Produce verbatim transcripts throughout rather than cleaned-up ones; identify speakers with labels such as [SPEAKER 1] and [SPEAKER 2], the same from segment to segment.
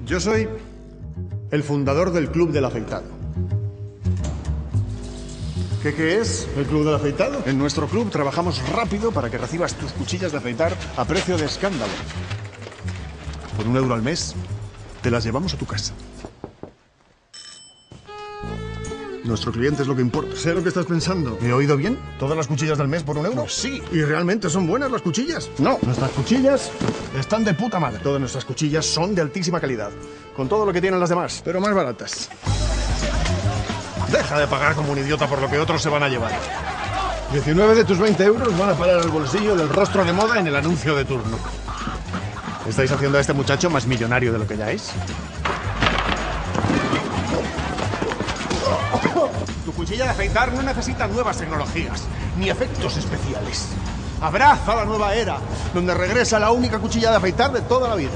[SPEAKER 1] Yo soy el fundador del Club del Afeitado. ¿Qué, qué es el Club del Afeitado? En nuestro club trabajamos rápido para que recibas tus cuchillas de afeitar a precio de escándalo. Por un euro al mes, te las llevamos a tu casa. Nuestro cliente es lo que importa. Sé lo que estás pensando. ¿Me he oído bien? ¿Todas las cuchillas del mes por un euro? Pues sí. ¿Y realmente son buenas las cuchillas? No. Nuestras cuchillas están de puta madre. Todas nuestras cuchillas son de altísima calidad. Con todo lo que tienen las demás, pero más baratas. Deja de pagar como un idiota por lo que otros se van a llevar. diecinueve de tus veinte euros van a parar al bolsillo del rostro de moda en el anuncio de turno. ¿Estáis haciendo a este muchacho más millonario de lo que ya es? Tu cuchilla de afeitar no necesita nuevas tecnologías, ni efectos especiales. Abraza la nueva era, donde regresa la única cuchilla de afeitar de toda la vida.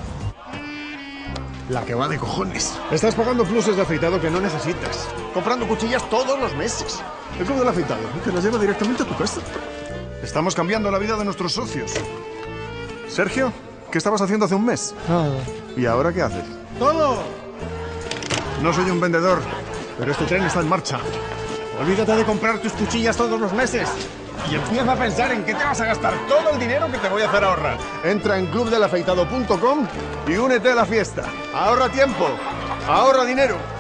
[SPEAKER 1] La que va de cojones. Estás pagando pluses de afeitado que no necesitas. Comprando cuchillas todos los meses. El Club del Afeitado te las lleva directamente a tu casa. Estamos cambiando la vida de nuestros socios. Sergio, ¿qué estabas haciendo hace un mes?
[SPEAKER 2] Nada.
[SPEAKER 1] ¿Y ahora qué haces? ¡Todo! No soy un vendedor, pero este tren está en marcha. Olvídate de comprar tus cuchillas todos los meses. Y empieza a pensar en qué te vas a gastar todo el dinero que te voy a hacer ahorrar. Entra en club del afeitado punto com y únete a la fiesta. Ahorra tiempo, ahorra dinero.